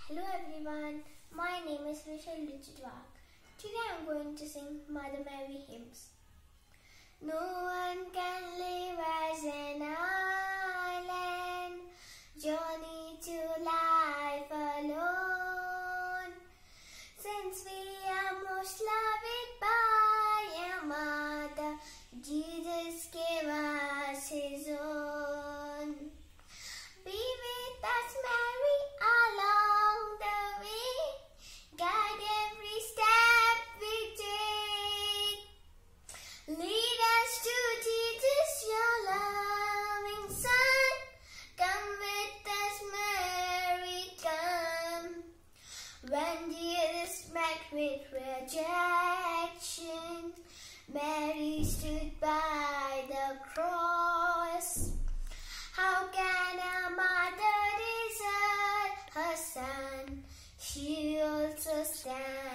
Hello everyone, my name is Richelle. Today I am going to sing Mother Mary hymns. No one can live as an island, journey to life alone. Since we are most loved by a mother, Jesus gave us his own. Be with us, Mary, along the way. Guide every step we take. Lead us to Jesus, your loving Son. Come with us, Mary, come. When Jesus met with rejection, Mary stood by the cross. How can a mother desert her son? She also stands